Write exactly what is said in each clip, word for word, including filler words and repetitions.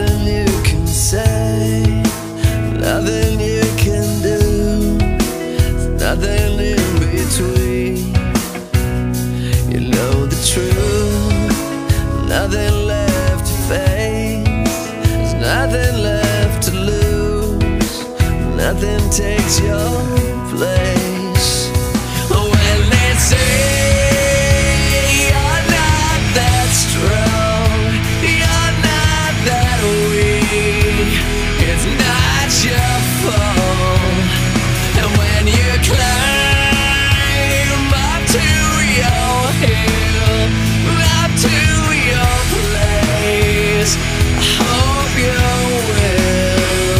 nothing you can say, nothing you can do, there's nothing in between. You know the truth, nothing left to face, there's nothing left to lose, nothing takes your place. When they say you're not that strong, you're not that weak, it's not your fault. And when you climb up to your hill, up to your place, I hope you will.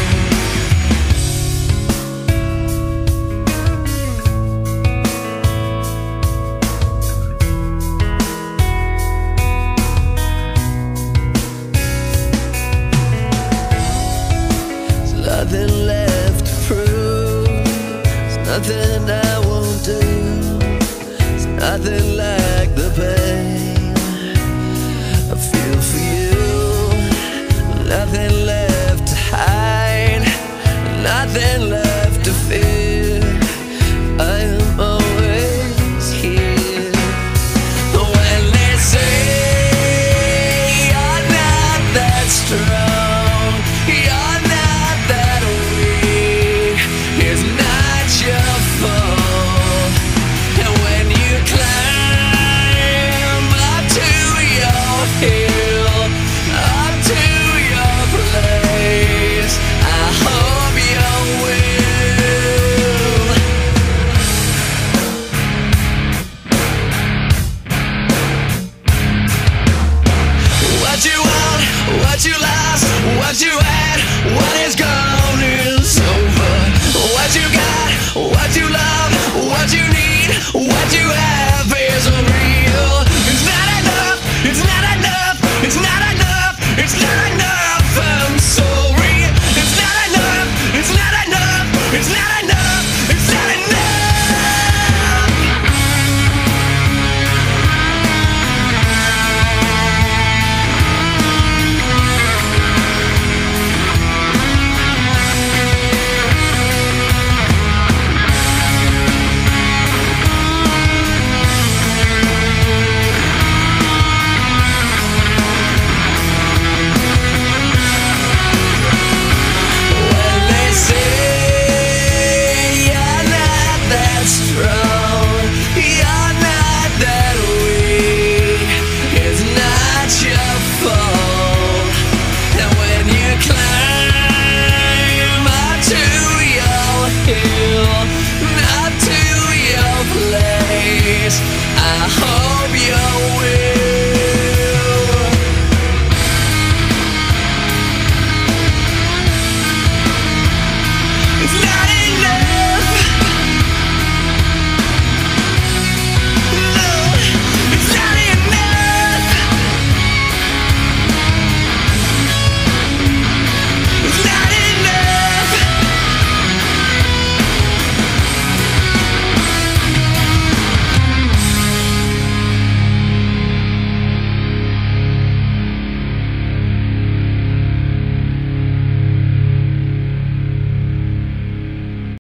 There's nothing left to prove, there's nothing I won't do, there's nothing like the pain I feel for you. Nothing left to hide, nothing left to fear, I am always here. When they say you're not that strong, you're not that weak, it's not your fault. And when you climb up to your hill, up to your place, I hope you will. What you want, what you lost, what you had, what is gone is over. What you got, what you love, what you need, what you have is real. It's not enough, it's not enough, it's not enough, it's not enough, and so